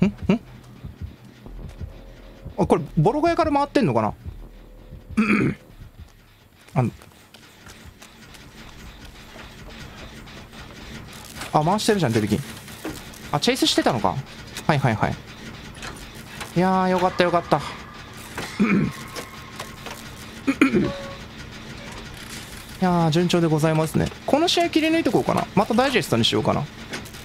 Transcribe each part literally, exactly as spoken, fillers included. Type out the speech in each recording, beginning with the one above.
んあ、これボロ小屋から回ってんのかなあのあ、回してるじゃんデビキン。あ、チェイスしてたのか。はいはいはい。いやーよかったよかったいやー順調でございますね。この試合切り抜いてこうかな。またダイジェストにしようかな。い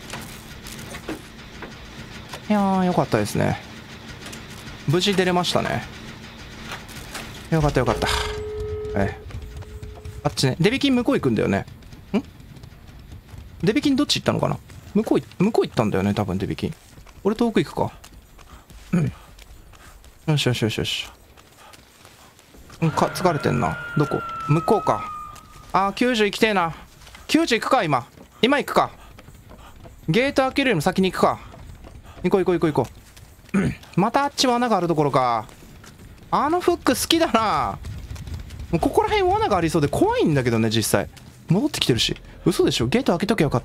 やーよかったですね。無事出れましたね。よかったよかった。ええ、あっちね。デビキン向こう行くんだよね。んデビキンどっち行ったのかな。向こう向こう行ったんだよね多分デビキン。俺遠く行くか。うんよしよしよしよし。うんか疲れてんな。どこ向こうか。あーきゅうじゅう行きてえな。きゅうじゅう行くか。今今行くか。ゲート開けるよりも先に行くか。行こう行こう行こう行こうまたあっち罠があるところか。あのフック好きだな。もうここら辺罠がありそうで怖いんだけどね実際。戻ってきてるし。嘘でしょ。ゲート開けときゃよかった。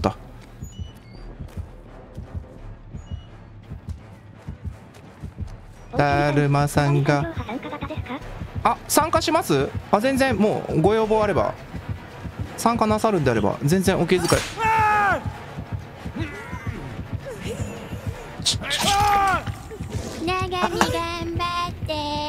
だるまさんがあ参加します。あ全然もうご要望あれば参加なさるんであれば全然お気遣い。 長見頑張って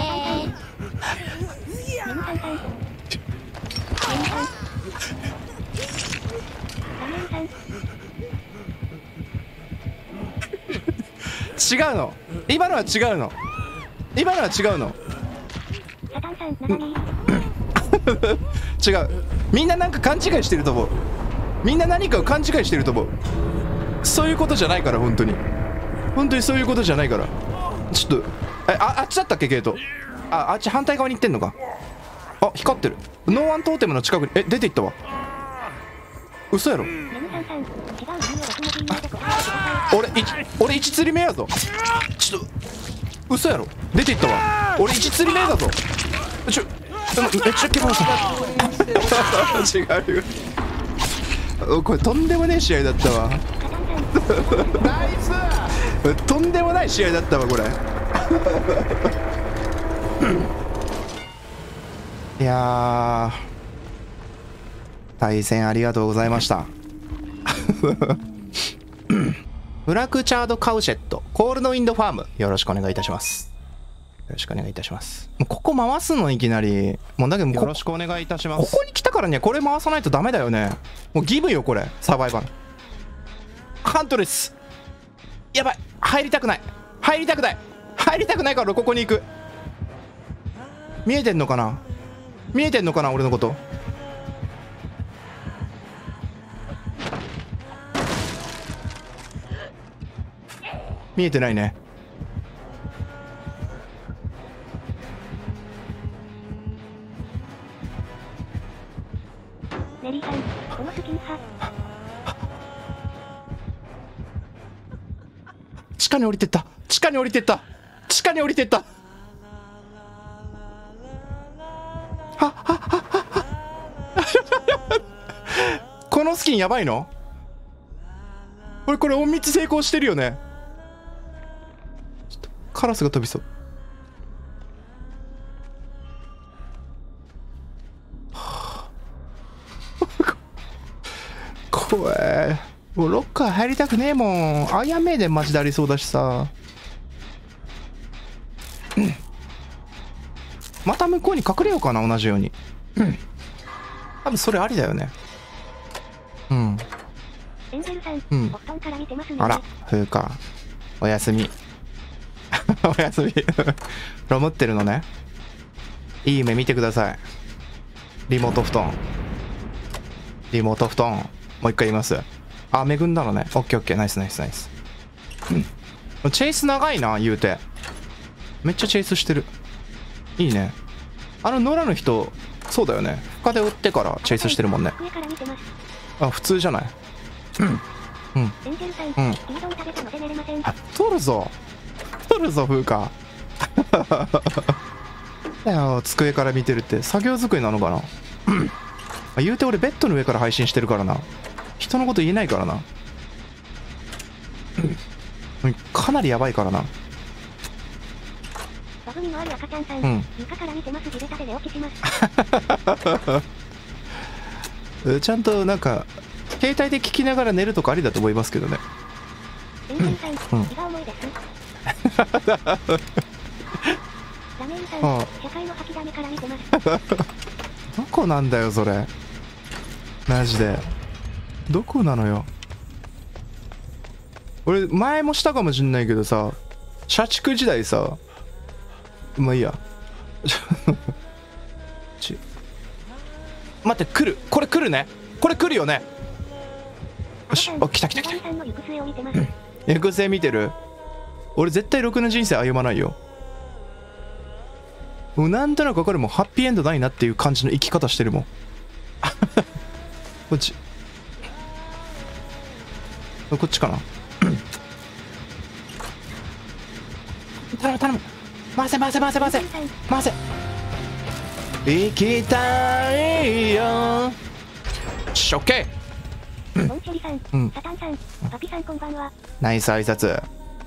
違うの今のは違うの今のは違うの違う。みんななんか勘違いしてると思う。みんな何かを勘違いしてると思う。そういうことじゃないから本当に本当にそういうことじゃないから。ちょっとえ あ, あっちだったっけゲート。ああっち反対側に行ってんのか。あ光ってる。ノーワントーテムの近くにえ出て行ったわ。嘘やろ。俺い俺いち釣り目やぞ。ちょっと嘘やろ。出て行ったわ。俺いち釣り目だぞ。ちょめっちゃ気持ちいい違うよ。これとんでもねえ試合だったわとんでもない試合だったわこれいやー対戦ありがとうございましたフラクチャード・カウシェットコールド・インド・ファームよろしくお願いいたします。よろしくお願いいたします。もうここ回すのいきなりもうだけどよろしくお願いいたします。ここに来たからにはこれ回さないとダメだよね。もう義務よこれ。サバイバルハントレスやばい。入りたくない入りたくない入りたくないからここに行く。見えてんのかな見えてんのかな俺のこと。見えてないね。 ネリーさんこのスキン派地下に降りてった地下に降りてった地下に降りてった。はっはっはっはっこのスキンやばいのこれこれ隠密成功してるよね。ちょっとカラスが飛びそう。怖え。もうロッカー入りたくねえもん。アイアンメイデンマジでありそうだしさ、うん、また向こうに隠れようかな同じように、うん、多分それありだよね。うんエンジェルさん、 うん、 お布団から見てますね。 あら風かおやすみおやすみロムってるのね。いい夢見てください。リモート布団リモート布団もう一回言います。あ、恵んだのね。オッケーオッケー。ナイスナイスナイス。うん。チェイス長いな、言うて。めっちゃチェイスしてる。いいね。あの野良の人、そうだよね。深で打ってからチェイスしてるもんね。あ、普通じゃない。うん。うん。うん。あ、取るぞ。取るぞ、風花。だよ、机から見てるって。作業机なのかな。あ、言うて俺ベッドの上から配信してるからな。人のこと言えないからな。 かなりやばいからな。 バブみのある赤ちゃんさん、 うん、 床から見てます。地べたで寝落ちしますちゃんとなんか携帯で聞きながら寝るとかありだと思いますけどね。 エンジンさん、 うん、 気が重いですラメインさん、 ああ社会の吐きだめから見てますどこなんだよそれ、マジでどこなのよ。俺前もしたかもしんないけどさ、社畜時代さ、まあいいやち待って、来る、これ来るね、これ来るよね。よし、あ、来た来た来た。 行く末見てる。俺絶対ろくな人生歩まないよ。もうなんとなく分かるもん、ハッピーエンドないなっていう感じの生き方してるもんこっちこっちかな頼む頼む、回せ回せ回せ回せ回せ、行きたいよ。しょっけボンチェリさん、うん、サタンさん、パピさんこんばんは。 ナイス挨拶。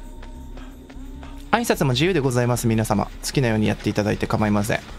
挨拶も自由でございます。皆様好きなようにやっていただいて構いません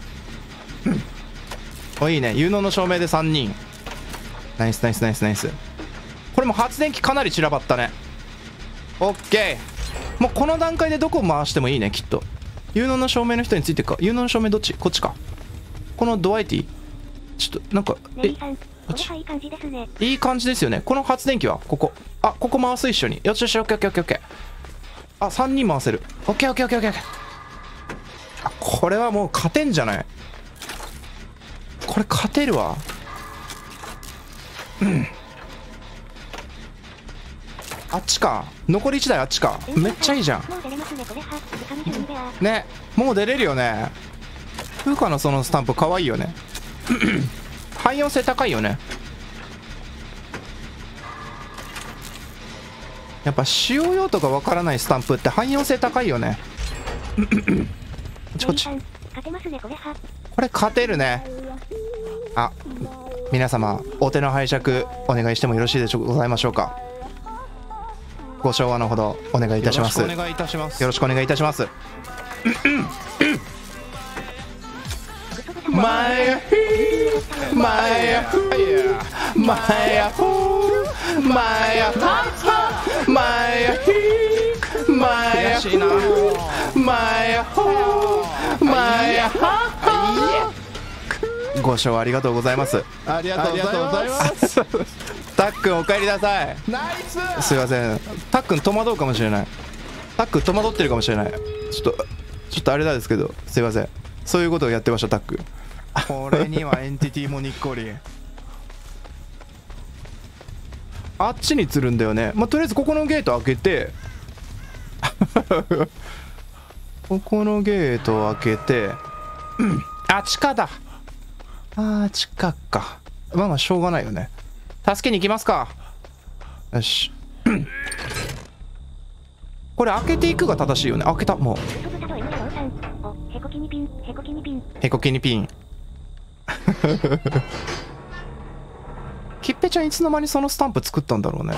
お、いいね、有能の証明でさんにん。ナイスナイスナイスナイス。これも発電機かなり散らばったね。オッケー、もうこの段階でどこを回してもいいね、きっと。有能の証明の人についてか。有能の証明どっち？こっちか。このドワイティちょっとなんか、 え、これはいい感じですね。 いい感じですよね。この発電機はここ、あ、ここ回す、一緒に。よしよし、オッケーオッケーオッケーオッケー。あ、さんにん回せる。オッケーオッケーオッケーオッケー。あ、これはもう勝てんじゃない？これ勝てるわ。うん。あっちか。残りいちだいあっちか。めっちゃいいじゃん。ね、もう出れるよね。風花のそのスタンプかわいいよね汎用性高いよね。やっぱ使用用途がわからないスタンプって汎用性高いよねこっちこっち。これ勝てるね。あ、皆様お手の拝借お願いしてもよろしいでしょうございましょうか。ご唱和のほどお願いいたします。よろしくお願いいたします。よろしくお願いいたしますマヤヒーマヤフーマヤホーマヤハハマヤヒーマヤフーマヤホーマヤハハ。ご唱和ありがとうございます。 ありがとうございますたっくんお帰りなさい。 ナイス。 すいません、たっくん戸惑うかもしれない。たっくん戸惑ってるかもしれない。ちょっとちょっとあれなんですけど、すいません、そういうことをやってました。タックこれにはエンティティもにっこりあっちに釣るんだよね。まあ、とりあえずここのゲート開けてここのゲートを開けて、うん、あ、地下だ。あー、地下か。まあまあしょうがないよね。助けに行きますか。よしこれ開けていくが正しいよね。開けた。もうへこきにピンへこきにピンへこきにピンきっぺちゃんいつの間にそのスタンプ作ったんだろうね。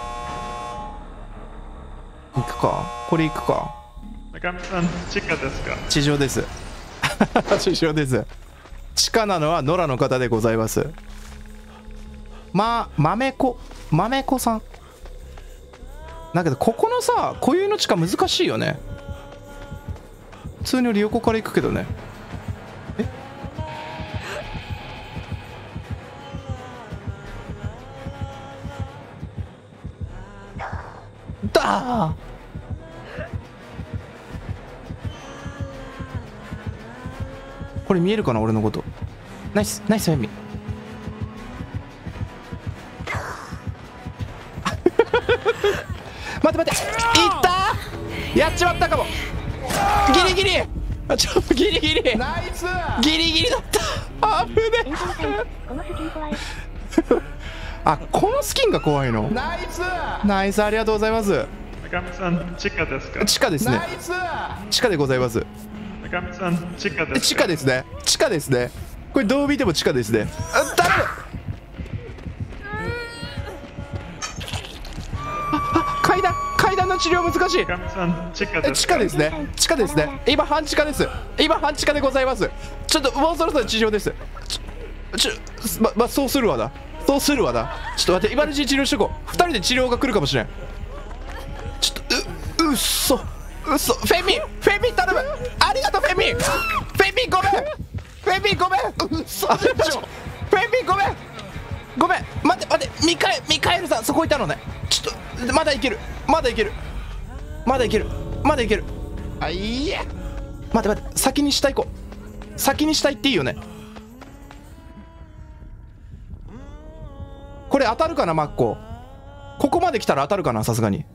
行くか、これ行くか。 中身さん地下ですか？ 地上です地上です。地下なのは野良の方でございます。ま、豆子豆子さんだけど、ここのさ固有の地下難しいよね。普通に俺横から行くけどね。えだーこれ見えるかな俺のこと。ナイスナイスエミ待って待って、いったー、やっちまったかも。ギリギリ、あ、ちょっとギリギリナイスギリギリだった。危ねあ、このスキンが怖いの。 ナイスナイス、ありがとうございます。 中身さん地下ですか？ 地下ですね。 ナイス地下でございます。 中身さん地下ですか？ 地下ですね。地下ですね。これどう見ても地下ですね。あ、頼む。あ、あ、階段階階段の治療難しい。 中身さん、地下えですか。 地下ですね、地下ですね。今半地下です。今半地下でございます。ちょっともうそろそろ治療です。ちょちょままそうするわな、そうするわな。ちょっと待って、今のうちに治療しとこう。ふたりで治療が来るかもしれん。ちょっとううっそ、うっそ。フェミン、フェミン頼む。ありがとうフェミン。フェミンごめん、フェミンごめん。うっそでしょ。フェミンごめんごめん。待って待って、ミカエミカエルさんそこいたのね。ちょっとまだいける、まだいける、まだいける、まだいける。 あ、いいや。 待って待って、先に下行こう。先に下行っていいよね。これ当たるかなマッコ。ここまで来たら当たるかな、さすがに。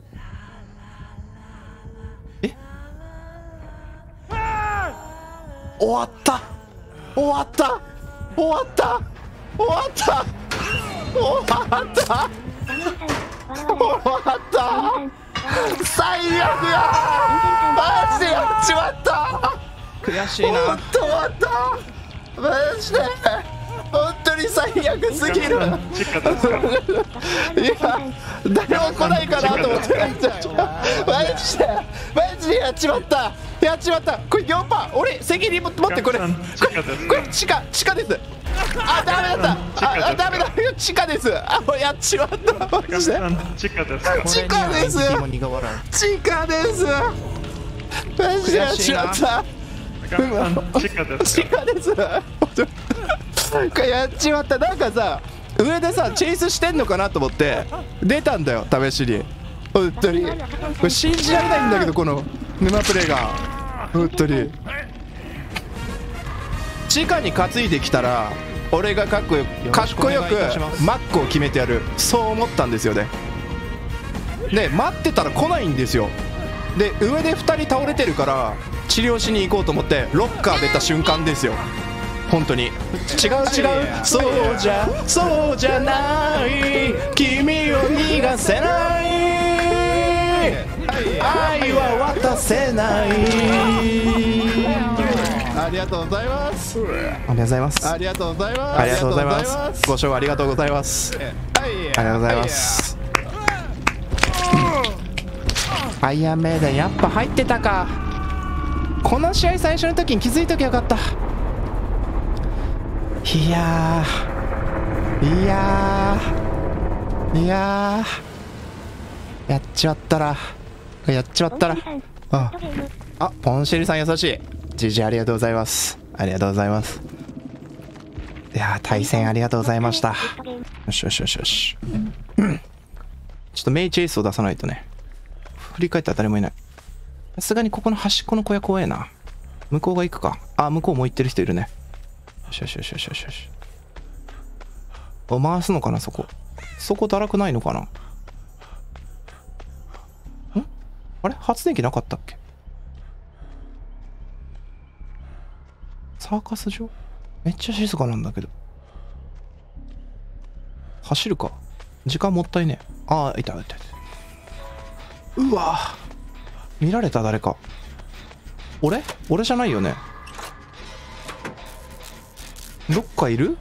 え終わった、終わった、終わった、終わった、終わった、終わった、最悪や。マジでやっちまった。悔しいな。終わった終わった、マジで本当に最悪すぎる。 地下ですか。 いや、誰も来ないかなと思ってやっちゃった。マジでマジでやっちまった、やっちまった。これ よんパーセント、俺責任持ってこれ、これこれ地下、地下です。あ、ダメだった。あ、あダメだ、地下です。あ、やっちまった。マ中身ジでさん、地下ですか。 地下です。地下です。マジでやっちまった。 中身さん、地下です地か。 下です。これやっちまった。なんかさ、上でさチェイスしてんのかなと思って出たんだよ、試しに。本当にこれ信じられないんだけど、この沼プレイが本当に。地下に担いできたら俺がかっこよくかっこよくマックを決めてやる、そう思ったんですよね。で待ってたら来ないんですよ。で上でふたり倒れてるから治療しに行こうと思ってロッカー出た瞬間ですよ。本当に違う違う、そうじゃそうじゃない、君を逃がせない、愛は渡せない。 ありがとうございます。 ありがとうございます。 ありがとうございます。 ありがとうございます。ご視聴ありがとうございます。 はい、 ありがとうございます。アイアンメイデンやっぱ入ってたか。この試合最初の時に気づいときゃよかった。いやーいやーいやーやっちまったらやっちまったらああ、ポンシェリさん優しい。ジジありがとうございます。ありがとうございます。いやー対戦ありがとうございました。よしよしよしよし、ちょっとメイチェイスを出さないとね。振り返ったら誰もいない。さすがにここの端っこの小屋怖えな。向こうが行くか。あ、向こうも行ってる人いるね。よしよしよしよしよしよし。お、回すのかなそこ。そこだらくないのかな。んあれ発電機なかったっけ。サーカス場めっちゃ静かなんだけど。走るか。時間もったいねえ。ああ、いたいたいた。うわ見られた誰か。俺俺じゃないよね。どっかいる。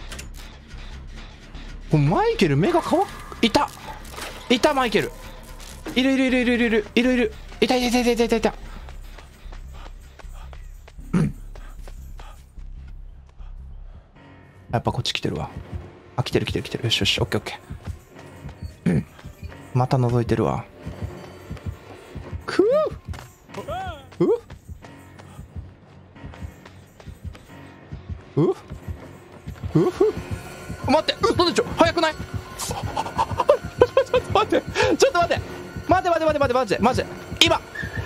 マイケル目がかわいたいた。マイケルいるいるいるいるいるいるいるいるいたいたいたいたいたいた。やっぱこっち来てるわ。あ、来てる来てる来てる。よしよし、オッケーオッケー。うん、また覗いてるわ。くううううふ待って、うっとでちょ早くない。ちょっと待ってちょっと待って待って待って待って待ってマジでマジで今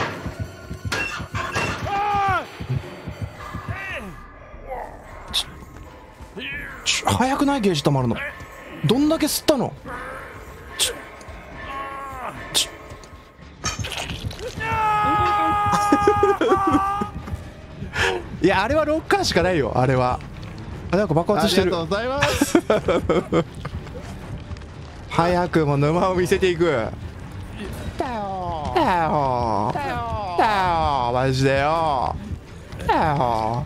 ちょ早くない。ゲージ溜まるのどんだけ吸ったの。ちょちょいやあれはロッカーしかないよ。あれはあ、なんか爆発してる。 ありがとうございます早くも沼を見せていく。だよだよだよマジでよだよ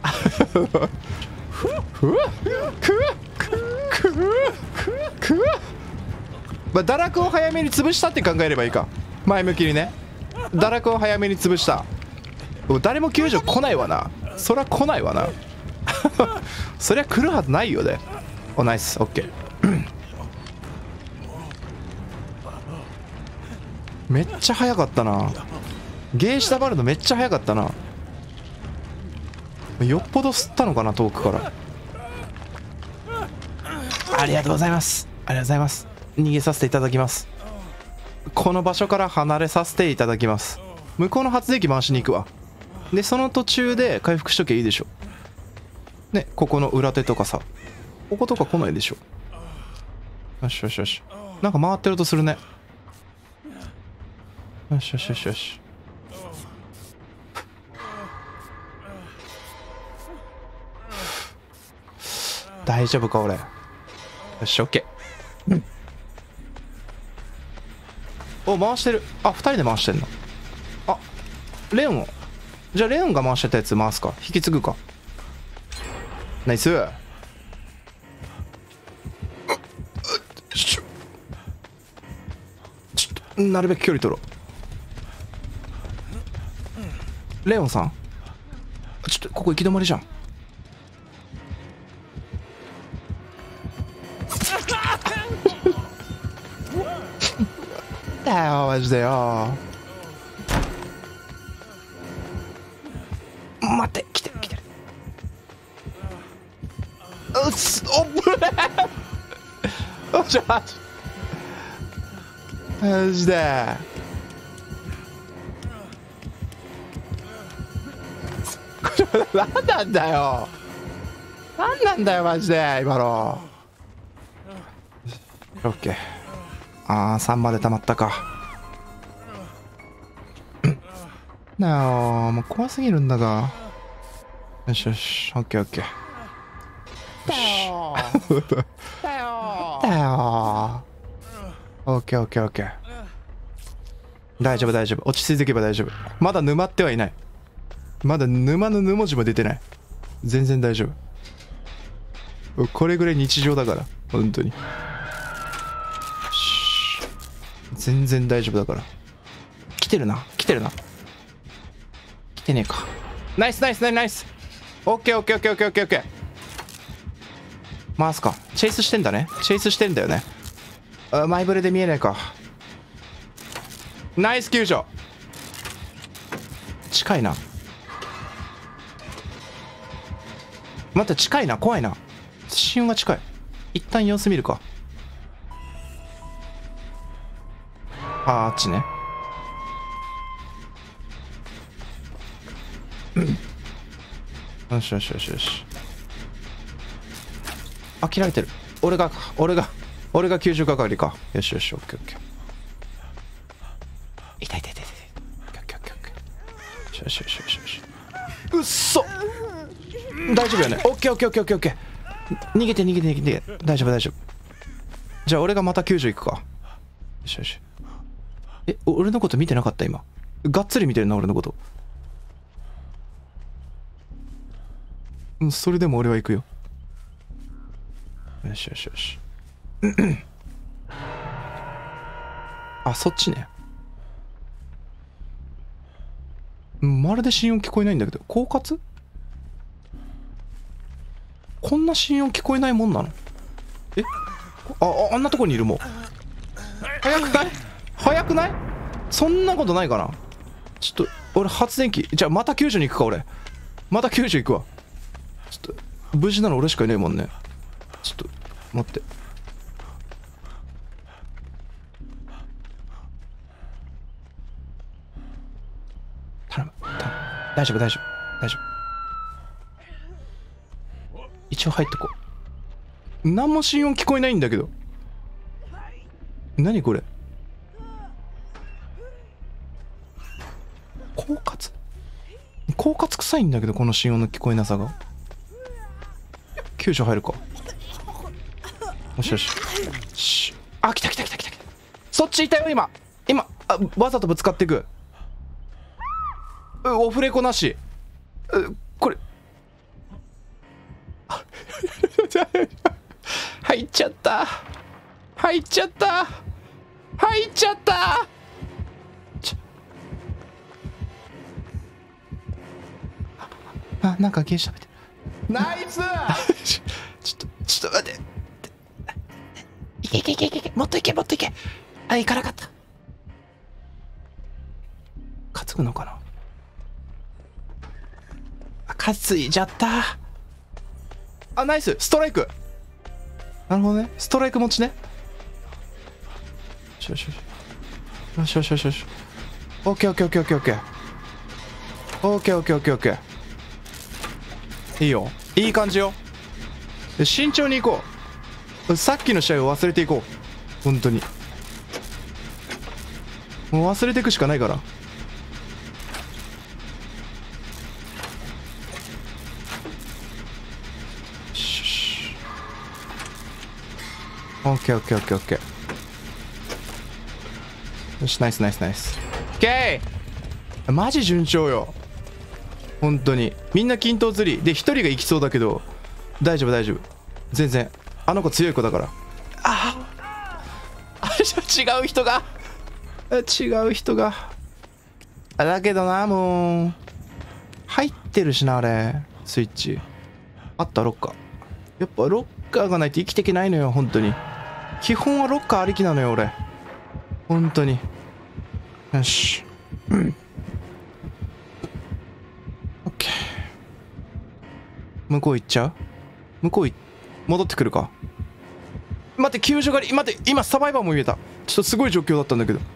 ふふくくくくまあ堕落を早めに潰したって考えればいいか。 前向きにね。堕落を早めに潰した。誰も救助来ないわな。そりゃ来ないわな。そりゃ来るはずないよね。お、ナイス。オッケー。めっちゃ早かったな。ゲージたまるのめっちゃ早かったな。よっぽど吸ったのかな、遠くから。ありがとうございます。ありがとうございます。逃げさせていただきます。この場所から離れさせていただきます。向こうの発電機回しに行くわ。でその途中で回復しときゃいいでしょ。ね、ここの裏手とかさ、こことか来ないでしょ。よしよしよし。なんか回ってるとするね。よしよしよしよし。大丈夫か俺。よし、オッケー。うん。お、回してる。あ、二人で回してんの。あ、レオンを。じゃあレオンが回してたやつ回すか。引き継ぐか。ナイス。ちょっとなるべく距離取ろう。レオンさん、ちょっとここ行き止まりじゃん。だよマジでよ。待って、来てる来てる。うっす、おっぶれおじゃマジで何なんだよ、何なんだよマジで今の。オッケー。ああ、さんまで溜まったか。なあ、もう怖すぎるんだが。よしよし、オッケーオッケー。だよーだよーだよー。オッケーオッケーオッケー。大丈夫大丈夫、落ち着いていけば大丈夫。まだ沼ってはいない。まだ沼のぬ文字も出てない。全然大丈夫。これぐらい日常だから本当に。全然大丈夫だから。来てるな来てるな。来てねえか。ナイスナイスナイスナイス。オッケーオッケーオッケーオッケーオッケーオッケー。回すか。チェイスしてんだね。チェイスしてんだよね。あ、前触れで見えないか。ナイス救助。近いな。待って、近いな。怖いな。死運が近い。一旦様子見るか。あー、あっちね。よしよしよしよし。あ、切られてる。俺が俺が俺が救助係か。よしよし、オッケーオッケー。痛い痛い痛い痛い。オッケーオッケーオッケーオッケー。よしよしよしよし。うっそ。大丈夫よね。オッケーオッケーオッケーオッケーオッケー。逃げて逃げて逃げて。大丈夫大丈夫。じゃあ俺がまた救助行くか。よしよし。え、俺のこと見てなかった今。がっつり見てるな俺のこと。うん、それでも俺は行くよ。よしよしよし。あ、そっちね。まるで心音聞こえないんだけど、狡猾？こんな心音聞こえないもんなの？え？あ、あんなとこにいるもん。早くない？早くない？そんなことないかな。ちょっと俺発電機、じゃあまた救助に行くか。俺また救助行くわ。ちょっと無事なの俺しかいないもんね。ちょっと待って。頼む頼む。大丈夫大丈夫大丈夫。一応入ってこう。何も心音聞こえないんだけど。何これ。狡猾狡猾臭いんだけど、この心音の聞こえなさが。救助入るか。よしよし。しあ、来た来た来た来た来た。そっちいたよ今今。あ、わざとぶつかっていく。う、オフレコなし。う、これ入っちゃった入っちゃった入っちゃったあ、なんかゲージ食べてる。 ナイス。 ちょっと、ちょっと待って。いけいけいけいけいけ。もっといけ、もっといけ。あ、いかなかった。担ぐのかな。あ、担いじゃった。あ、ナイス。ストライク。なるほどね。ストライク持ちね。よしよしよし。よしよしよしよし。オッケーオッケーオッケーオッケーオッケー。オッケーオッケーオッケーオッケー。いいよ。いい感じよ。慎重に行こう。さっきの試合を忘れていこう。本当に。もう忘れていくしかないから。オッケーオッケーオッケーオッケー。よし、ナイスナイスナイス。オッケー。マジ順調よ。本当に。みんな均等釣りで、一人が行きそうだけど大丈夫大丈夫。全然あの子強い子だから。ああ、違う人が違う人がだけどな、もう入ってるしな、あれスイッチあった。ロッカー、やっぱロッカーがないと生きていけないのよ。本当に基本はロッカーありきなのよ俺。本当に。よし、うん、オッケー。向こう行っちゃう。向こうい戻ってくるか。待って、救助狩り、待って、今サバイバーも見えた。ちょっとすごい状況だったんだけど。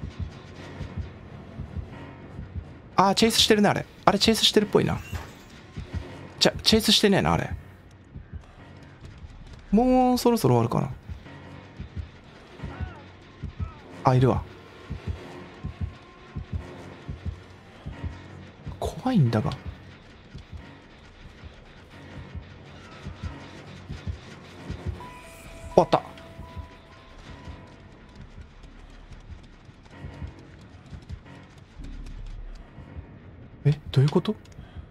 あー、チェイスしてるね、あれ。あれチェイスしてるっぽいな。じゃ、チェイスしてねえな、あれ。もうそろそろ終わるかな。あ、いるわ。怖いんだが。終わった。え、どういうこと。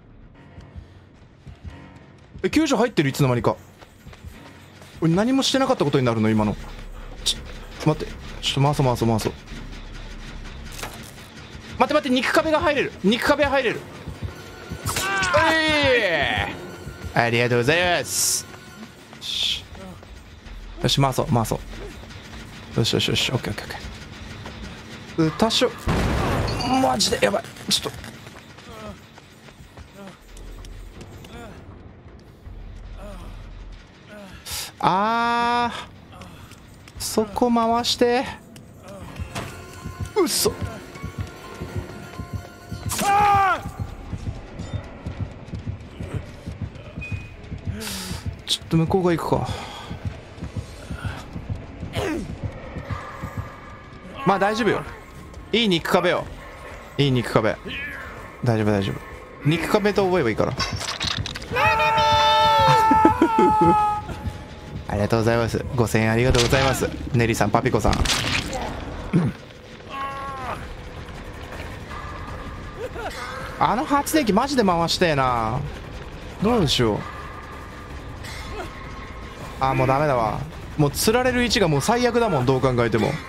え、救助入ってる。いつの間にか。俺何もしてなかったことになるの今の。ちょ待って、ちょっと回そう回そう回そう。待って待って、肉壁が入れる。肉壁が入れる。ありがとうございます。よし、回そう回そう。よしよしよし、オッケーオッケーオッケー。多少マジでやばい。ちょっとあー、そこ回して。うっそ。ちょっと向こうが行くか。まあ大丈夫よ。いい肉壁よ。いい肉壁。大丈夫大丈夫。肉壁と覚えばいいから。ありがとうございます。ごせんえんありがとうございます。ネリさん、パピコさん。あの発電機マジで回してえな。どうしよう。あ、もうダメだわ。もう釣られる位置がもう最悪だもん、どう考えても。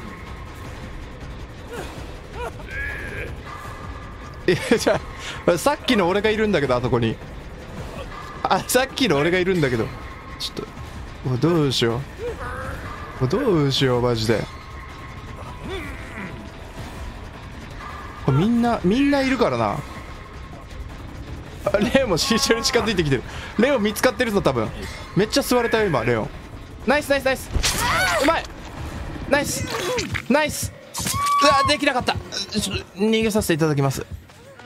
いや、じゃあさっきの俺がいるんだけど、あそこに。あ、さっきの俺がいるんだけど、ちょっともうどうしよう。もうどうしようマジで。これみんなみんないるからな。レオンも慎重に近づいてきてる。レオン見つかってるぞ多分。めっちゃ吸われたよ今レオン。ナイスナイスナイス、うまい。ナイスナイス。うわ、できなかった。ちょっと逃げさせていただきます。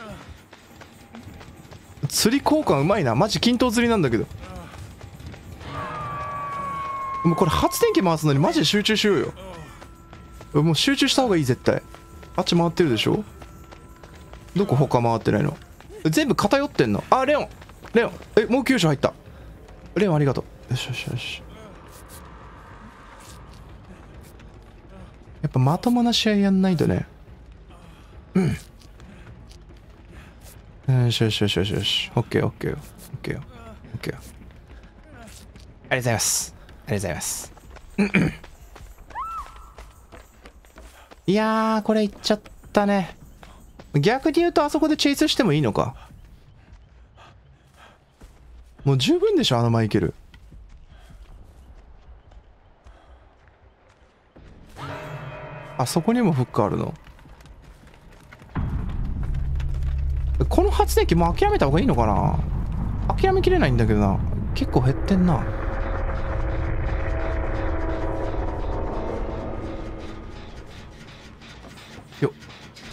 釣り交換うまいな。マジ均等釣りなんだけど。もうこれ発電機回すのにマジで集中しようよ。もう集中した方がいい絶対。あっち回ってるでしょ。どこ他回ってないの。全部偏ってんの。あ、レオンレオン、え、もう救助入った。レオンありがとう。よしよしよし。やっぱまともな試合やんないとね。うんよしよしよしよしよし。オッケーオッケーオッケーオッケー。ありがとうございます。ありがとうございます。いやー、これいっちゃったね。逆に言うとあそこでチェイスしてもいいのか。 もう十分でしょ、あのマイケル。あそこにもフックあるの。この発電機もう諦めた方がいいのかな。諦めきれないんだけどな。結構減ってんな。よっ。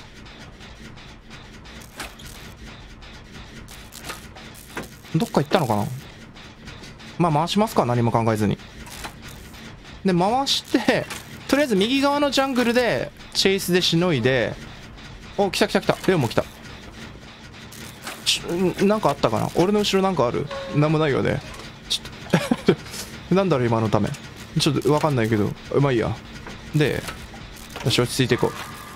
どっか行ったのかな。まあ回しますか、何も考えずに。で回してとりあえず右側のジャングルでチェイスでしのいで、お、来た来た来た、レオンも来た。ちょなんかあったかな。俺の後ろなんかある。なんもないよね。ちょっとなんだろう今のため。ちょっと分かんないけど、まあいいや。でよし、落ち着いていこ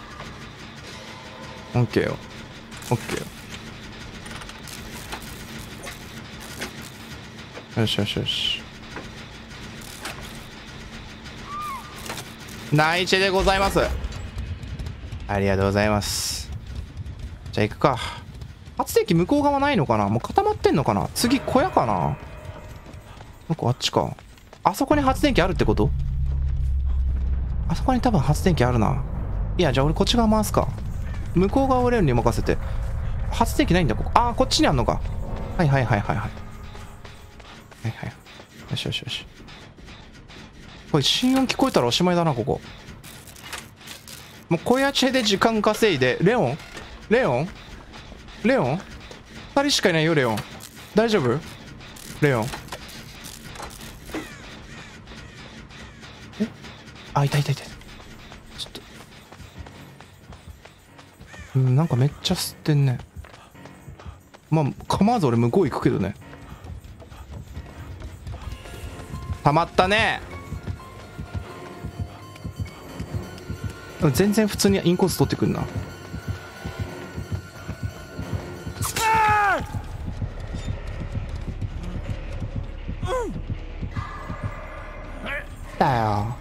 う。オッケーよ、オッケーよ。よしよしよし。内地でございます。ありがとうございます。じゃあ行くか。発電機向こう側ないのかな。もう固まってんのかな。次小屋かな。なんかあっちか。あそこに発電機あるってこと。あそこに多分発電機あるな。いや、じゃあ俺こっち側回すか。向こう側をレオンに任せて。発電機ないんだここ。ああ、こっちにあんのか。はいはいはいはいはい。はいはい。よしよしよし。これ心音聞こえたらおしまいだな、ここ。もう小屋チェで時間稼いで。レオンレオンレオンふたりしかいないよ、レオン。大丈夫レオン。えあ、いたいたいた。ちょっと。うん、なんかめっちゃ吸ってんね。まあ、構わず俺向こう行くけどね。たまったね。全然普通にインコース取ってくるな。だよ。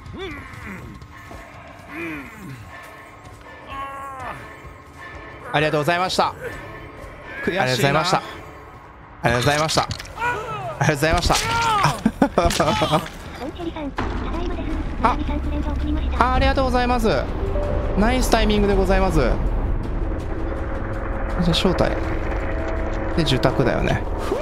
ありがとうございました。悔しいな。ありがとうございました。ありがとうございました。ありがとうございました。あ、あ、ありがとうございます。ナイスタイミングでございます。じゃあ招待で受託だよね。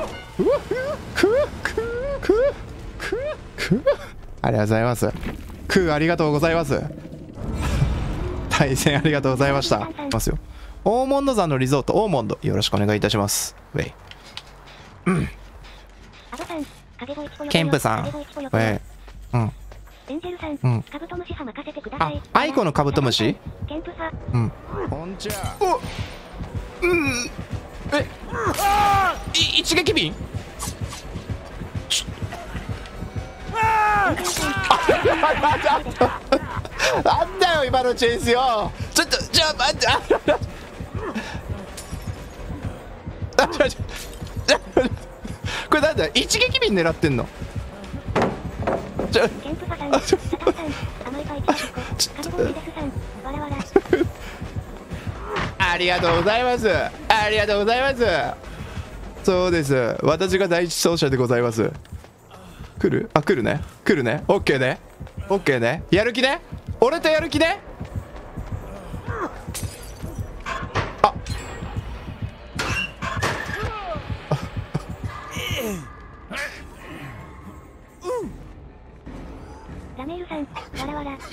ありがとうございます。クーありがとうございます。対戦ありがとうございました。ますよ。オーモンド山のリゾートオーモンド、よろしくお願いいたします。ウェイ。うん。ケンプさん。ウェイ。うん。 エンジェルさん、 うん、 カブトムシ派任せてください。 あ、アイコのカブトムシ？ ケンプ派。 うん。こんちゃ。お、うん。え、い一撃瓶？なんだよ今のチェイスよ。ちょっとじゃあ待って。あ、ちょちょ。これなんだ、一撃瓶狙ってんの？ちょケンプ派さん、サタンさん、甘いパイピラシコ、カブトムシですさん、わらわら。 ありがとうございます。ありがとうございます。そうです。私が第一走者でございます。来る？あ、来るね。来るね。オッケーね。オッケーね。やる気ね。俺とやる気ね。あ。 ラメールさん、わらわら。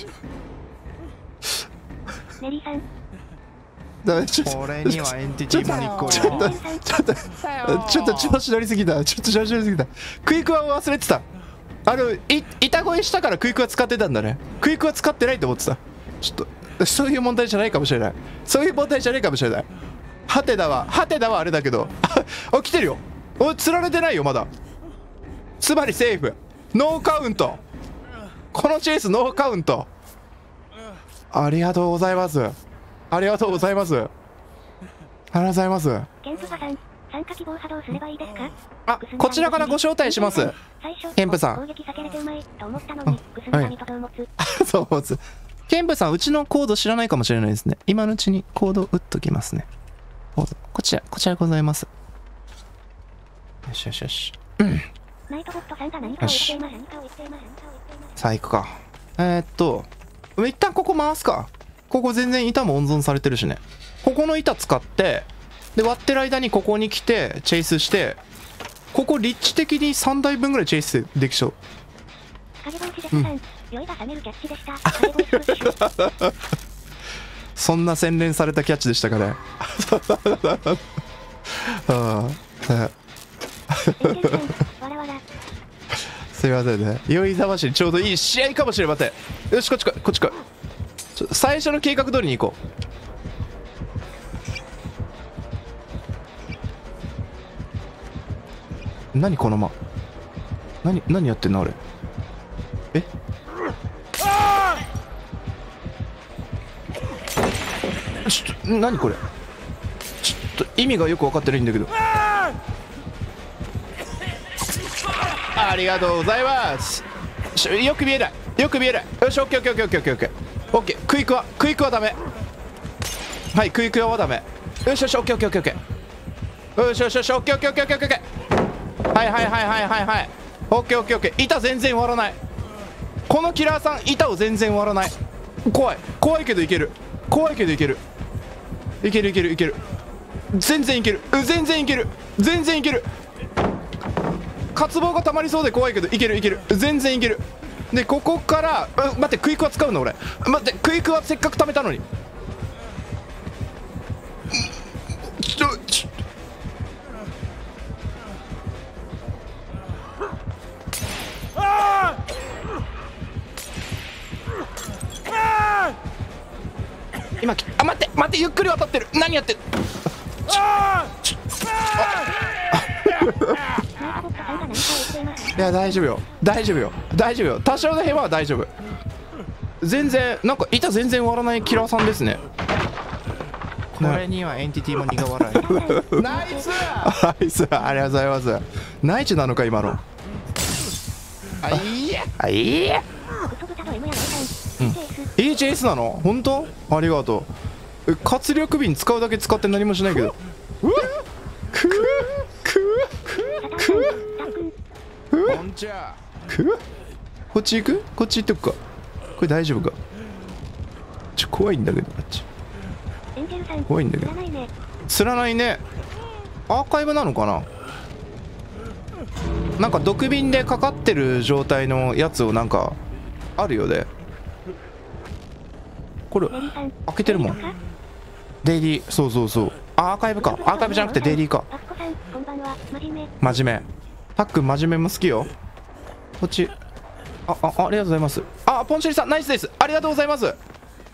メリーさん。 俺にはエンティティマニックをちょっとちょっとちょっと調子乗りすぎた。ちょっと調子乗りすぎた。クイクワを忘れてた。あのい板越えしたからクイクワ使ってたんだね。クイクワ使ってないと思ってた。ちょっとそういう問題じゃないかもしれない。そういう問題じゃないかもしれない。ハテナはハテナはあれだけど、あ、来てるよ。お、釣られてないよまだ。つまりセーフ。ノーカウント。このチェイスノーカウント。ありがとうございます。ありがとうございます。ありがとうございます。 ケンプ派さん、参加希望派どうすればいいですか？ あ、こちらからご招待します。ケンプさん。 攻撃避けれてうまいと思ったのに、グスの神とどう持つ。 そう持つ。ケンプさん、うちのコード知らないかもしれないですね。今のうちにコード打っときますね。コードこちら、こちらございます。 よしよしよし。 ナイトボットさんが何かを言っています。何かを言っています。 さあ行くか。えー、っと一旦ここ回すか。ここ全然板も温存されてるしね。ここの板使ってで割ってる間にここに来てチェイスして、ここ立地的にさんだいぶんぐらいチェイスできそう。 影帽子ですさん、酔いが覚めるキャッチでした。影帽子プッシュ。 そんな洗練されたキャッチでしたかね。ああ、すいませんね。酔いざましにちょうどいい試合かもしれません。よしこっち来いこっち来い。ちょ最初の計画通りに行こう。何この間。何何やってんのあれ。えちょっと何これ。ちょっと意味がよく分かってないんだけど。ありがとうございます。よく見えないよく見えない。よしオッケーオッケーオッケーオッケーオッケーオッケー。クイックはクイックはダメ。はいクイックはダメ。よしよしオッケーオッケーオッケーオッケー。よしよしよしオッケーオッケーオッケーオッケーオッケー。はいはいはいはいはいはい。オッケーオッケーオッケー。板全然割らない。このキラーさん板を全然割らない。怖い怖いけどいける。怖いけどいける。いけるいけるいける。全然いける全然いける全然いける。渇望がたまりそうで怖いけどいけるいける全然いける。でここから待ってクイックは使うの俺。待ってクイックはせっかく貯めたのに。ちょちょ今あ待って待ってゆっくり渡ってる。何やってる。いや大丈夫よ大丈夫よ大丈夫よ。多少のヘマは大丈夫。全然なんか板全然割らないキラーさんですね。 これにはエンティティも苦笑い。 ナイスナイスありがとうございます。ナイチなのか今の。 あいいやあいいやうん、イージェーエス なの本当ありがとう。活力瓶使うだけ使って何もしないけど。うわくくくこんちゃくこっち行くこっち行っとくか。これ大丈夫か。ちょ怖いんだけどあっち怖いんだけど。釣らないね。アーカイブなのかな。なんか毒瓶でかかってる状態のやつをなんかあるよね。これ開けてるもん。デイリーそうそうそう。アーカイブか。アーカイブじゃなくてデイリーか。真面目。たっくん真面目も好きよ。こっちああありがとうございます。あポンシェリさんナイスです。ありがとうございます。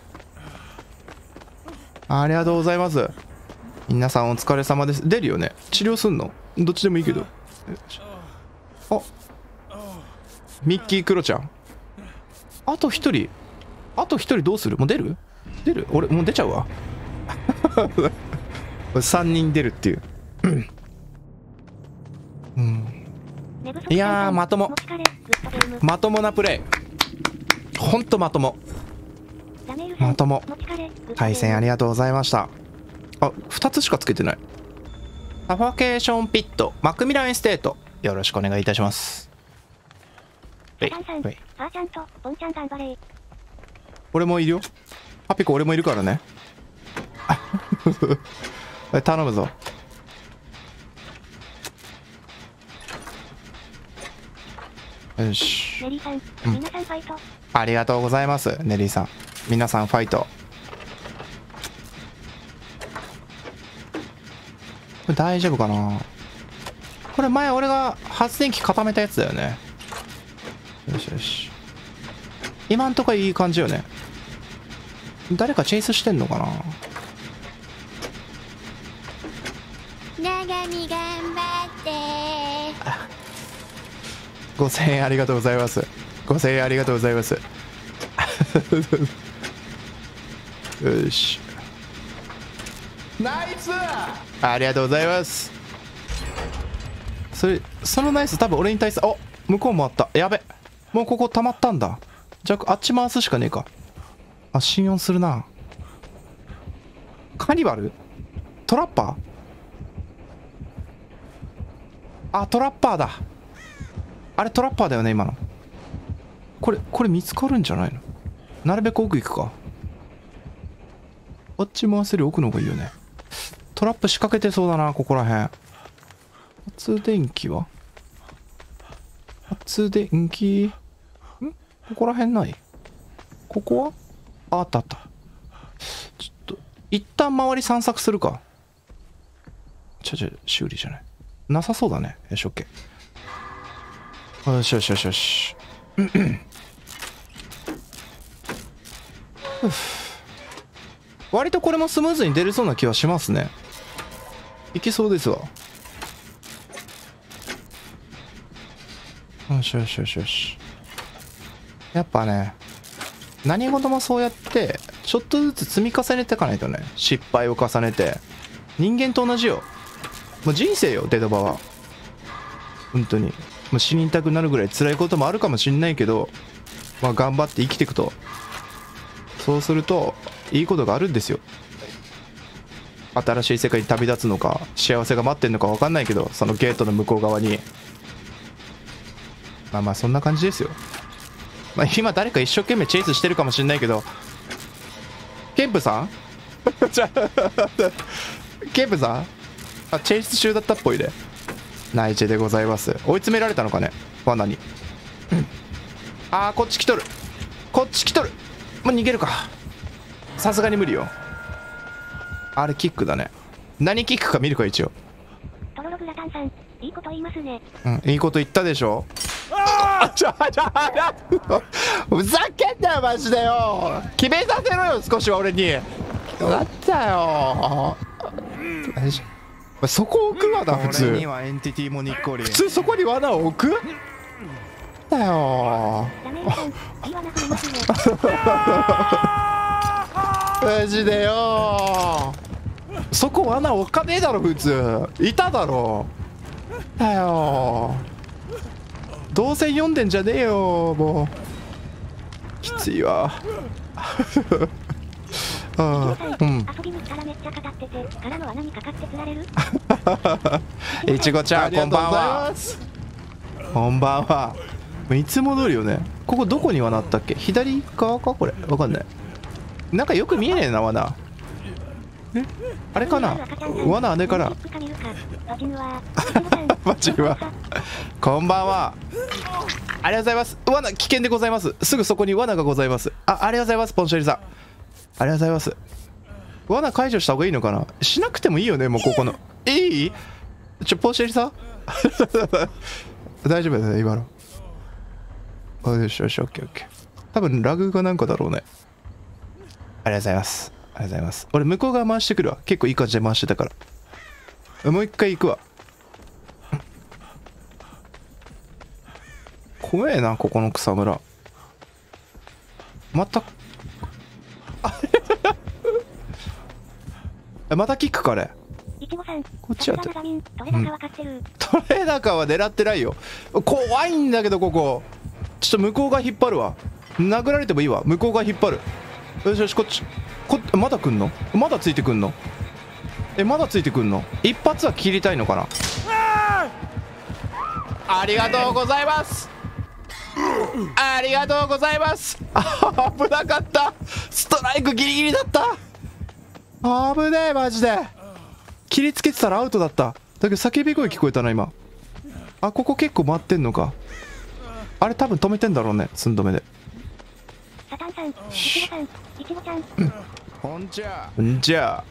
ありがとうございます。皆さんお疲れ様です。出るよね。治療すんのどっちでもいいけど。あミッキークロちゃん。あと一人あと一人どうする。もう出る出る俺もう出ちゃうわ。さんにん出るっていう、うん、いやーまともまともなプレイ。ほんとまともまとも。対戦ありがとうございました。あふたつしかつけてない。サファケーションピットマクミランエステートよろしくお願いいたします。俺もいるよ。パピコ俺もいるからね。頼むぞ。よし、うん、ありがとうございますネリーさん。皆さんファイト。これ大丈夫かな。これ前俺が発電機固めたやつだよね。よしよし今んとこいい感じよね。誰かチェイスしてんのかな。 長見頑張ってごせんえんありがとうございます。ごせんえんありがとうございます。よしナイスありがとうございます。それそのナイス多分俺に対する。あ向こうもあった。やべもうここ溜まったんだ。じゃああっち回すしかねえか。あ信用するな。カニバルトラッパーあ、トラッパーだ。あれトラッパーだよね今の。これこれ見つかるんじゃないの？なるべく奥行くか。あっち回せる奥の方がいいよね。トラップ仕掛けてそうだな、ここらへん。発電機は発電機んここらへんない？ここはあ、あったあった。ちょっと一旦周り散策するか。ちょちょ修理じゃないなさそうだね。よし OK。 よしよしよしよし割とこれもスムーズに出れそうな気はしますね。いけそうですわ。よしよしよしよし。やっぱね、何事もそうやってちょっとずつ積み重ねていかないとね。失敗を重ねて。人間と同じよ。もう人生よ、デドバは。本当にもう死にたくなるぐらい辛いこともあるかもしんないけど、まあ頑張って生きていくと、そうするといいことがあるんですよ。新しい世界に旅立つのか幸せが待ってんのか分かんないけど、そのゲートの向こう側に。まあまあそんな感じですよ。まあ今誰か一生懸命チェイスしてるかもしんないけど、ケンプさんケンプさん、あ、チェイス中だったっぽいで。内地でございます。追い詰められたのかね、罠に。あー、こっち来とる、こっち来とる。もう逃げるか。さすがに無理よ。あれキックだね。何キックか見るか一応。 トロログラタンさん、いいこと言いますね。 うん、いいこと言ったでしょ。あちょちょふざけんなよマジでよ。決めさせろよ少しは俺に。なったよ。そこ置くわな普通。 俺にはエンティティもにっこり。 普通そこに罠を置くだよ。 ダメージさん、いい罠振りますね。 マジでよ。そこ罠置かねえだろ普通。いただろ。だよ。動線読んでんじゃねえよもう。きついわ。ああ、うん。 遊びに来たらめっちゃ語ってて、からの穴にかかって釣られる。 いちごちゃんこんばんは。こんばんは。いつも通りよね。ここどこに罠あったっけ？左側かこれ。わかんない。なんかよく見えねえな罠。え？あれかな？罠あれかな？マジは。こんばんは。ありがとうございます。罠危険でございます。すぐそこに罠がございます。あ、ありがとうございますポンシェリさん。ありがとうございます。罠解除した方がいいのかな？しなくてもいいよねもうここの。いい？ちょポンシェリさん大丈夫だね今の。あ、よしよしオッケーオッケー。多分ラグがなんかだろうね。ありがとうございます。ありがとうございます。俺向こう側回してくるわ。結構いい感じで回してたから。もう一回行くわ。怖えなここの草むら。またまたキックかあれ。こっちやって。トレーダーかは狙ってないよ。怖いんだけどここ。ちょっと向こう側引っ張るわ。殴られてもいいわ。向こう側引っ張る。よしよしこっち。こまだ来んの？まだついてくんの？えまだついてくんの？一発は切りたいのかな。ありがとうございます。ありがとうございます。あ危なかった。ストライクギリギリだった。危ねえマジで。切りつけてたらアウトだった。だけど叫び声聞こえたな今。あここ結構回ってんのか。あれ多分止めてんだろうね寸止めで。 サタンさん、イチゴさん、イチゴちゃん。 ほんじゃんじゃ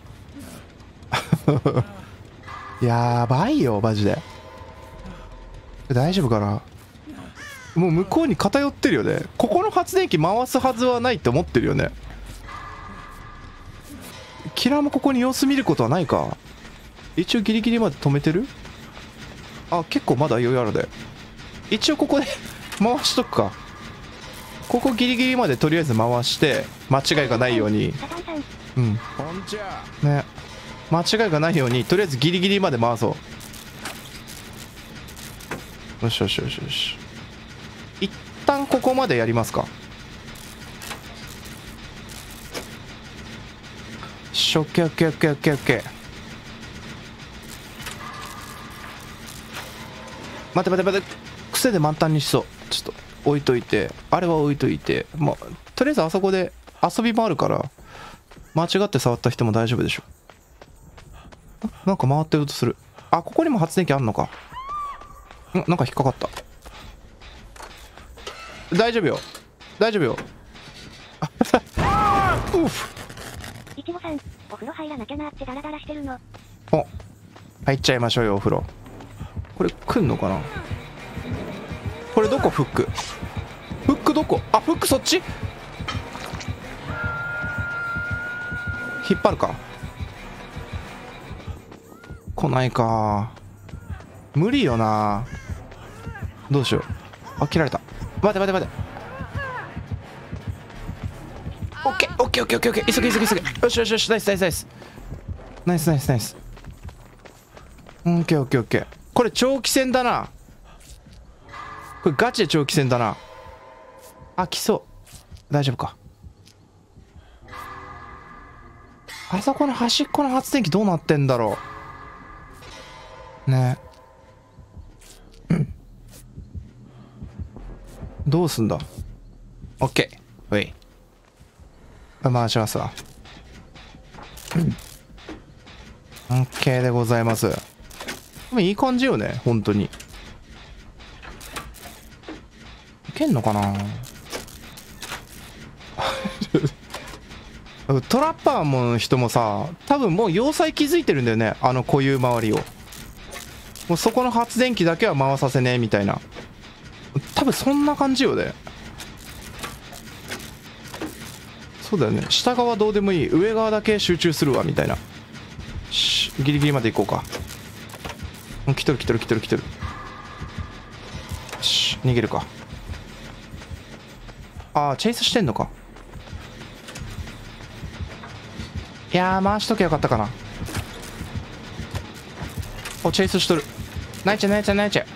やばいよマジで。大丈夫かな。もう向こうに偏ってるよね。ここの発電機回すはずはないって思ってるよね。キラーもここに様子見ることはないか。一応ギリギリまで止めてる。あ結構まだ余裕あるで。一応ここで回しとくか。ここギリギリまでとりあえず回して間違いがないように。うんね、間違いがないようにとりあえずギリギリまで回そう。よしよしよしよし。一旦ここまでやりますか。しょっけオッケーオッケーオッケーオッケー。 待って待って待って、癖で満タンにしそう。ちょっと置いといて、あれは置いといて、まあとりあえずあそこで遊びもあるから間違って触った人も大丈夫でしょ。なんか回ってるとする。あ、ここにも発電機あんのか。ん、なんか引っかかった。大丈夫よ大丈夫よ。あうふ。 いちごさん、お風呂入らなきゃなってダラダラしてるの。 お、入っちゃいましょうよお風呂。これ来んのかな。これどこフック。フックどこ。あ、フックそっち。引っ張るか。来ないか。無理よな。どうしよう。あ、切られた。待て待て待て。オッケーオッケーオッケーオッケーオッケー。急げ急げ急げ。よしよしよし。ナイスナイスナイスナイスナイスナイス。オッケーオッケーオッケー。これ長期戦だな。これガチで長期戦だな。あ、来そう。大丈夫か。あそこの端っこの発電機どうなってんだろうね。どうすんだ。オッケー。ウェイ。回しますわ。オッケーでございます。いい感じよね、本当に。いけんのかな。トラッパーの人もさ、多分もう要塞気づいてるんだよね、あの固有周りを。もうそこの発電機だけは回させねえみたいな。多分そんな感じよね。そうだよね。下側どうでもいい、上側だけ集中するわみたいな。しギリギリまで行こうか。もう来てる来てる来てる来てる。よし逃げるか。ああチェイスしてんのか。いやー回しとけよかったかな。おチェイスしとる。ナイチェナイチェナイチェ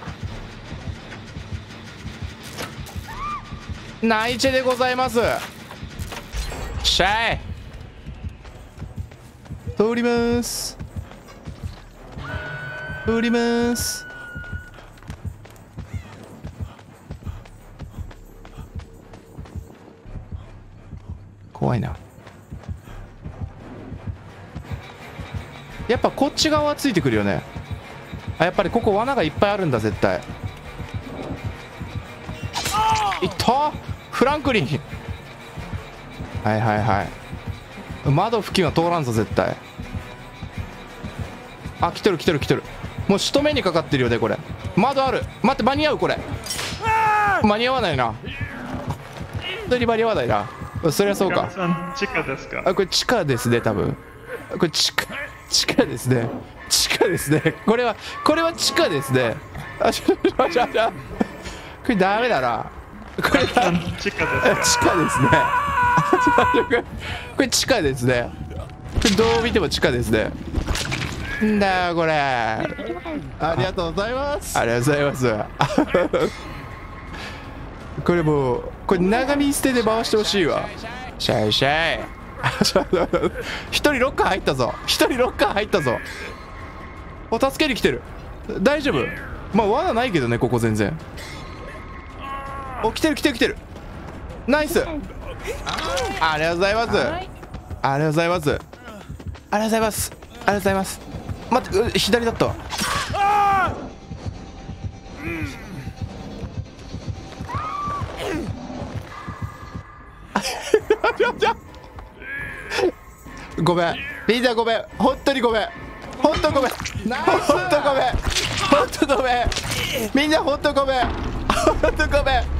ナイチェでございます。しゃい通ります通ります。怖いな。やっぱこっち側はついてくるよね。あ、やっぱりここ罠がいっぱいあるんだ絶対。いったフランクリン。はいはいはい。窓付近は通らんぞ絶対。あ、来てる来てる来てる。もう仕留めにかかってるよねこれ。窓ある。待って間に合うこれ。間に合わないな。本当に間に合わないな。そりゃそうか。 地下ですか。 あ、これ地下ですね多分。これ地下地下ですね。地下ですね。これはこれは地下ですね。あ、ちょちょちょちょ。これダメだな。これが地下ですか。 地下ですね。これ地下ですね。これどう見ても地下ですね。んだよこれ。ありがとうございます。ありがとうございます。これもうこれ長見捨てで回してほしいわ。シャイシャイ。一人ロッカー入ったぞ。一人ロッカー入ったぞ。お助けに来てる。大丈夫。まあ罠ないけどねここ全然。お来てる来てる来てる。ナイス。ありがとうございます。ありがとうございます。ありがとうございます。ありがとうございます。待って左だったわ。ごめんみんなごめん本当にごめん本当ごめん本当ごめん本当ごめんみんな本当ごめん本当ごめん。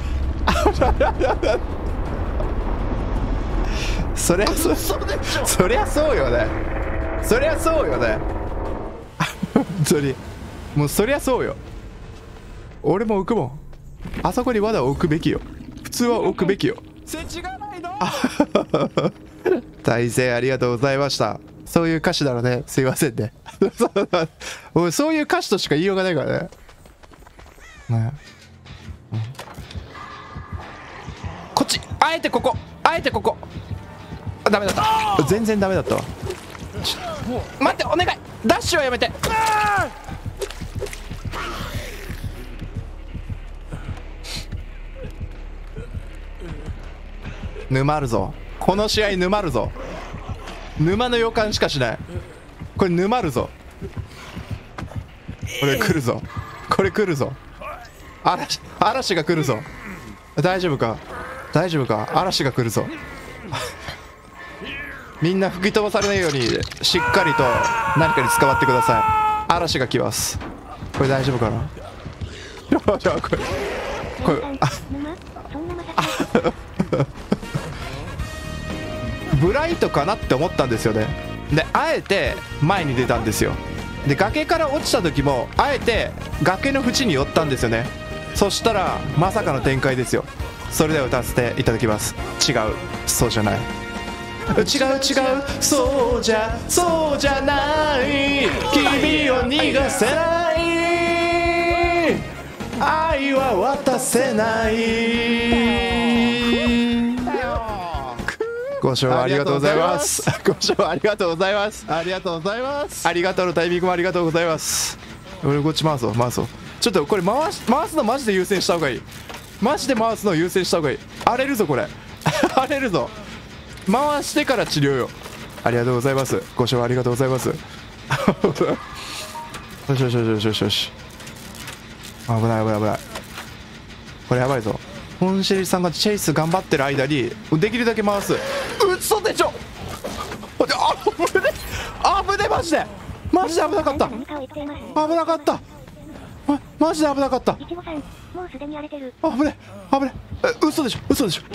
そりゃそうそりゃそうよね。そりゃそうよね。本当にもうそりゃそうよ。俺も置くもん。あそこに罠を置くべきよ。普通は置くべきよ。大勢ありがとうございました。そういう歌詞なのね。すいませんね。もうそういう歌詞としか言いようがないからね。ね、うん、こっちあえてここあえてここ。あダメだった。全然ダメだったわ。待ってお願いダッシュはやめて。 沼るぞ。この試合沼るぞ。沼の予感しかしない。これ沼るぞ。これ来るぞ。これ来るぞ。嵐、嵐が来るぞ。大丈夫か大丈夫か嵐が来るぞ。みんな吹き飛ばされないようにしっかりと何かに捕まってください。嵐が来ます。これ大丈夫かな。じゃあこれこれあブライトかなって思ったんですよね。であえて前に出たんですよ。で崖から落ちた時もあえて崖の縁に寄ったんですよね。そしたらまさかの展開ですよ。それでは歌わせていただきます。違う、そうじゃない。違う違う、そうじゃそうじゃない、君を逃がせない、愛は渡せない。ご視聴ありがとうございます。ご視聴ありがとうございます。 ありがとうございます。 ありがとうのタイミングもありがとうございます。俺こっち回そう回そう。ちょっとこれ回し回すのマジで優先した方がいい。マジで回すの優先した方がいい。荒れるぞこれ。荒れるぞ。回してから治療よ。ありがとうございます。ご視聴ありがとうございます。よしよしよしよしよし。危ない危ない危ない。これやばいぞ。ポンシェリさんがチェイス頑張ってる間にできるだけ回す。うそでしょ。あぶねあぶねマジでマジで危なかった。危なかった。ま、マジで危なかった。 いちごさん、もうすでに荒れてる。 危ね危ねえ、嘘でしょ嘘でしょ。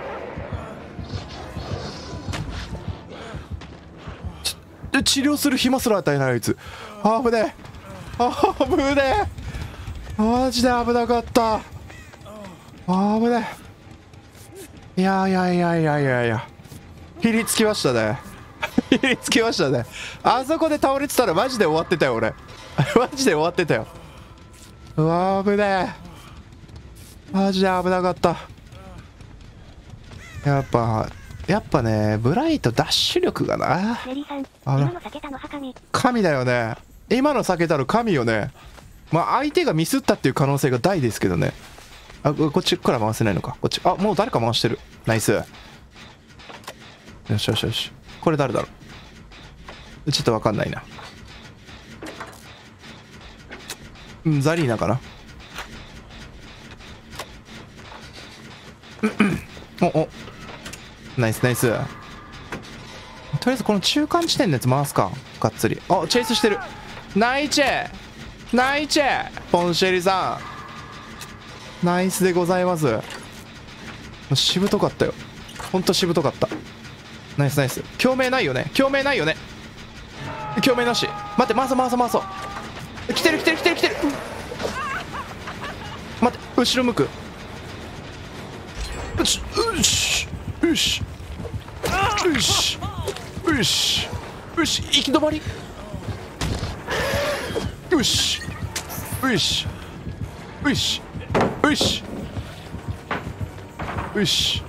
ち治療する暇すら与えないあいつ。あぶねあぶねマジで危なかった。あぶねいやいやいやいやいやいや、ひりつきましたね。ひりつきましたね。あそこで倒れてたらマジで終わってたよ俺。マジで終わってたよ。うわ危ねえマジで危なかった。やっぱやっぱねブライトダッシュ力がな。 メリーさん、 あ今の避けたのは神。 神だよね。今の避けたの神よね。まあ相手がミスったっていう可能性が大ですけどね。あこっちから回せないのか。こっちあもう誰か回してる。ナイス。よしよしよし。これ誰だろう。ちょっと分かんないな。うんザリーナかな。おおナイスナイス。とりあえずこの中間地点のやつ回すかがっつり。あチェイスしてる。ナイチェナイチェポンシェリさんナイスでございます。しぶとかったよ。ほんとしぶとかった。ナイスナイス。共鳴ないよね共鳴ないよね。共鳴なし。待って回そう回そう回そう。来てる来てる来てる来てる。待って後ろ向く。よしよしよしよしよしよし行き止まり。よしよしよしよしよし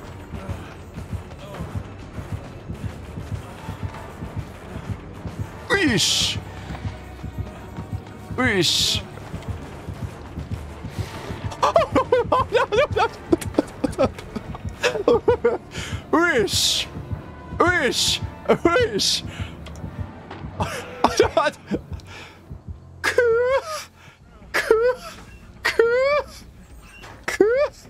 よしよしよしよしよしあちょっと待って。くーくーくーく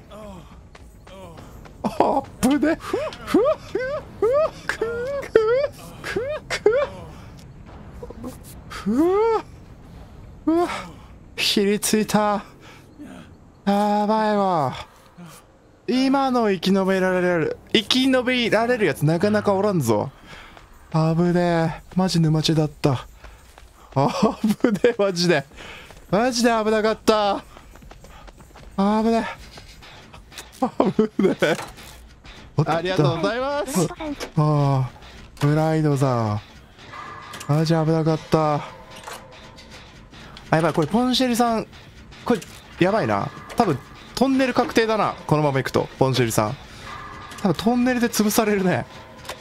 ーあっぶねふふふくーくーくーふうわひりついた。やばいわ。今の生き延びられる生き延びられるやつなかなかおらんぞ。あぶねえマジ沼地だった。あぶねえマジでマジで危なかった。あぶねえあぶねえ。 ありがとうございます。 ブライトさん、 ああブライドさんマジ危なかった。あやばいこれポンシェリさんこれやばいな。多分トンネル確定だなこのままいくと。ポンシェリさん多分トンネルで潰されるね。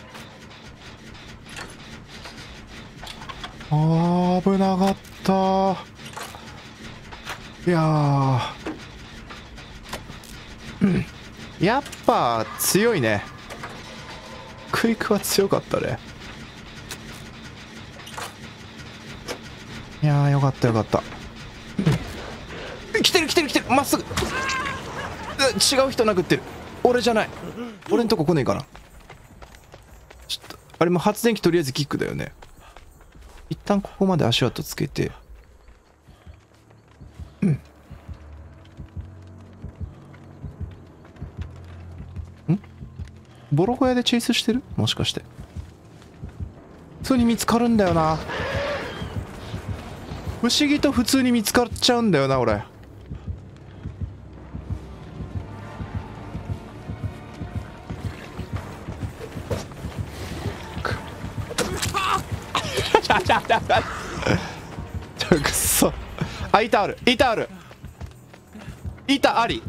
あー危なかった。いやー、うん、やっぱ強いねクイックは強かったね。いやーよかったよかった。来てる来てる来てる、まっすぐ。違う人殴ってる。俺じゃない。俺んとこ来ねえかな。ちょっとあれも発電機とりあえずキックだよね。一旦ここまで足跡つけて、うんんボロ小屋でチェイスしてる？もしかして普通に見つかるんだよな。不思議と普通に見つかっちゃうんだよな俺。くっそ。あ、板ある板ある板あり。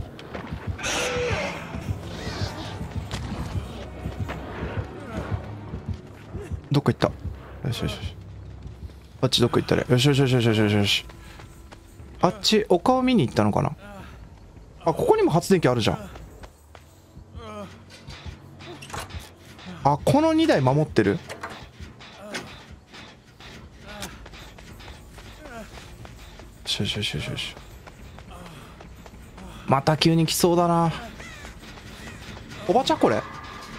どっか行った。よしよしよし。あっちどっか行ったね。よしよしよしよしよしよしよし。あっち丘を見に行ったのかな。あ、ここにも発電機あるじゃん。あ、このにだい守ってる。よしよしよしよし。また急に来そうだな。おばちゃんこれ。あ、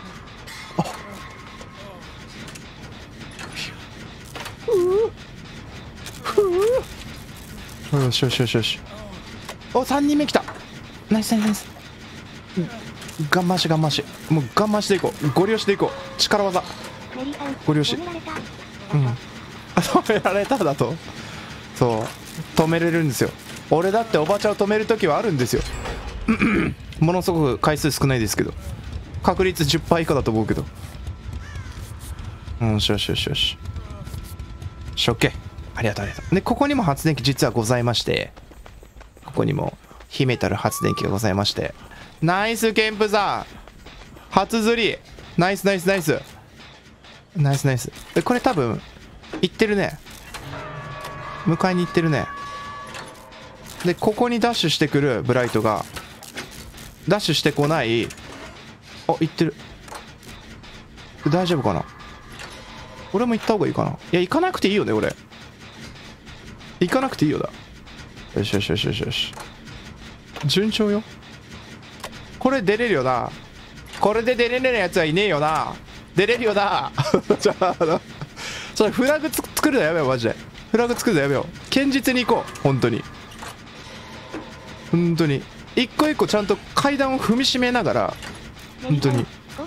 よしよしよしよし。お、さんにんめ来た。ナイスナイスナイス。ガン回しガン回し。もうガン回しでいこう。ゴリ押しでいこう。力技ゴリ押し。うん。あ、止められただと。そう止めれるんですよ。俺だっておばちゃんを止めるときはあるんですよ。ものすごく回数少ないですけど、確率 じゅっパーセント 以下だと思うけど。うん、よしよしよしよし。しょっけ。ありがとうありがとう。でここにも発電機実はございまして、ここにも秘めたる発電機がございまして、ナイスケンプさん初釣り。ナイスナイスナイスナイスナイス。でこれ多分行ってるね。迎えに行ってるね。でここにダッシュしてくるブライトがダッシュしてこない。あ、行ってる。大丈夫かな。俺も行った方がいいかな。いや行かなくていいよね。俺行かなくていいよだ。よしよしよしよしよし。順調よ。これ出れるよな。これで出れるやつはいねえよな。出れるよな。じゃあちょっとフラグ作るのやめようマジで。フラグ作るのやめよう。堅実に行こう。本当に本当に一個一個ちゃんと階段を踏みしめながら。本当に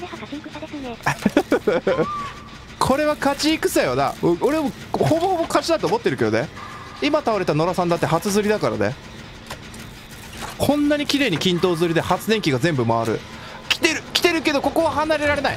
これは勝ち戦よな。俺もほぼほぼ勝ちだと思ってるけどね。今倒れた野良さんだって初釣りだからね。こんなに綺麗に均等釣りで発電機が全部回る。来てる来てるけどここは離れられない。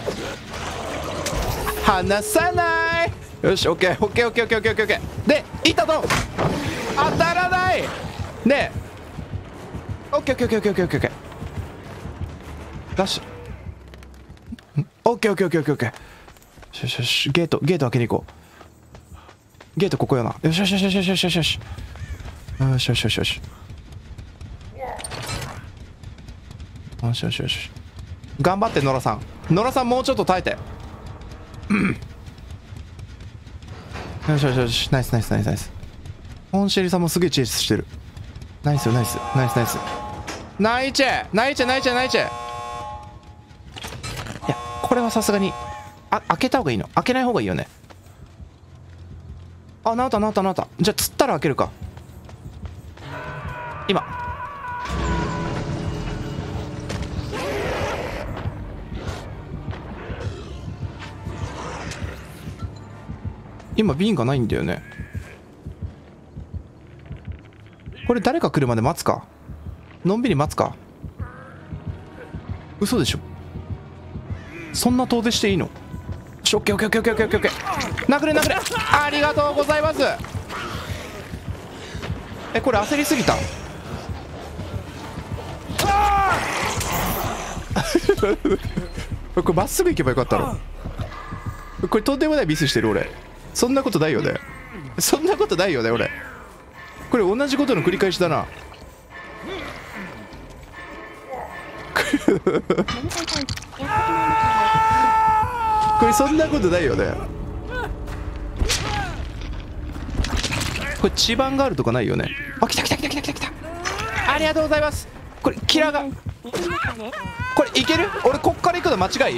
離さない。よしオッケーオッケーオッケーオッケーオッケーオッケー。で板と当たらないね。オッケーオッケーオッケーオッケーオッケーオッケー。ダッシュオッケーオッケーオッケーオッケーオッケー。よしよしゲートゲート開けに行こう。ゲートここよな。よしよしよしよしよしよしよしよしよしよしよしよしよしよしよし。頑張って野良さん。野良さんもうちょっと耐えて。よしよしよし。ナイスナイスナイスナイス。ホンシェリさんもすげえチェイスしてる。ナイスよナイスナイスナイスナイチェナイチェナイチェナイチェ。いやこれはさすがにあ開けた方がいいの。開けない方がいいよね。あ、直った直った直った。じゃあ釣ったら開けるか。今今瓶がないんだよね。これ誰か来るまで待つか。のんびり待つか。嘘でしょ。そんな遠出していいの。オッケーオッケーオッケーオッケーオッケーオッケー。殴れ殴れ。ありがとうございます。えこれ焦りすぎた。これまっすぐ行けばよかったの。これとんでもないミスしてる俺。そんなことないよね。そんなことないよね俺。これ同じことの繰り返しだな。 これそんなことないよね。これ地盤があるとかないよね。あ、来た来た来た来た来た来た。ありがとうございます。これキラがこれいける？俺こっから行くの間違い？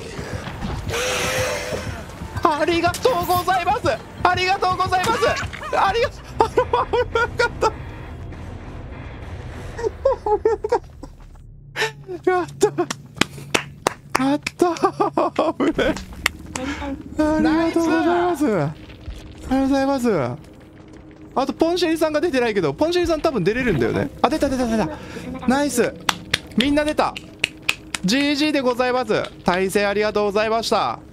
ありがとうございます。ありがとうございます。ありがとう。あ危なかったやったやった危ねえ。ありがとうございます。ありがとうございます。あとポンシェリさんが出てないけど、ポンシェリさん多分出れるんだよね。あ、出た出た出た。ナイス。みんな出た。ジージー でございます。大成ありがとうございました。